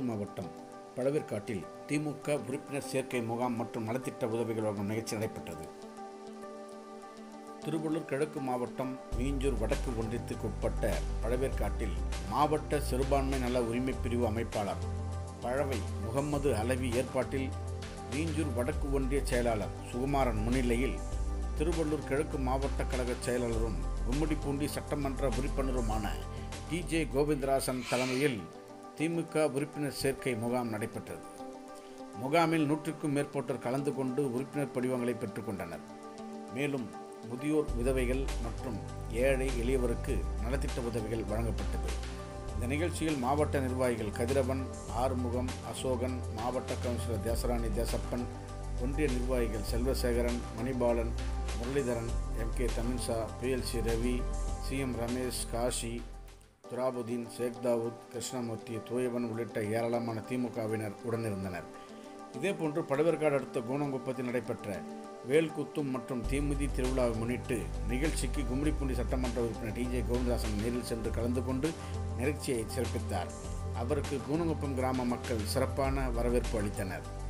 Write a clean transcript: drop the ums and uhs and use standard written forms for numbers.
ஈரோடு மாவட்டம் பழவேற்காட்டில் திமுக உறுப்பினர் சேர்க்கை முகாம் மற்றும் நலத்திட்ட உதவிகள் வழங்கும் நிகழ்ச்சி நடைபெற்றது. திருவள்ளூர் கிழக்கு மாவட்டம் மீஞ்சூர் வடக்கு ஒன்றியத்துக்கு உட்பட்ட பழவேற்காட்டில் மாவட்ட சிறுபான்மை நல உரிமை பிரிவு அமைப்பாளர் பழவை முகம்மது அலவி ஏற்பாட்டில் மீஞ்சூர் வடக்கு ஒன்றிய செயலாளர் சுகுமாரன் முன்னிலையில் திருவள்ளூர் கிழக்கு மாவட்ட கழக செயலாளரும் கும்மிடிப்பூண்டி சட்டமன்ற உறுப்பினருமான TJ கோவிந்தராசன் தலைமையில் திமுக உறுப்பினர் சேர்க்கை முகாம் நடைபெற்றது. முகாமில் 100க்கும் மேற்பட்டோர் கலந்து கொண்டு உறுப்பினர் படிவங்களை பெற்றுக்கொண்டனர். மேலும் முதியோர் விதவைகள் மற்றும் ஏழை எளியவருக்கு நலத்திட்ட உதவிகள் வழங்கப்பட்டது. இந்த நிகழ்ச்சியில் மாவட்ட நிர்வாகிகள் கதிரவன், ஆறுமுகம், அசோகன், மாவட்ட கவுன்சிலர் தேசராணி தேசப்பன், ஒன்றிய நிர்வாகிகள் Selvasekaran, Manibalan, Muralidharan, MK Thaminsa, PLC Ravi, CM Ramesh, Kashi, Thurabudeen, Sheikh Dawood, Krishnamurthy, Thooyavan உள்ளிட்ட ஏராளமான திமுகவினர் உடனிருந்தனர். இதேபோன்று பழவேற்காடு அடுத்த கூனங்குப்பத்தில் நடைபெற்ற வேல்குத்தும் மற்றும் தீமிதி திருவிழாவை முன்னிட்டு நிகழ்ச்சிக்கு கும்மிடிப்பூண்டி சட்டமன்ற உறுப்பினர் TJ கோவிந்தராசன் நேரில் சென்று கலந்து கொண்டு நிகழ்ச்சியை சிறப்பித்தார். அவருக்கு கூனங்குப்பம் கிராம மக்கள் சிறப்பான வரவேற்பு அளித்தனர்.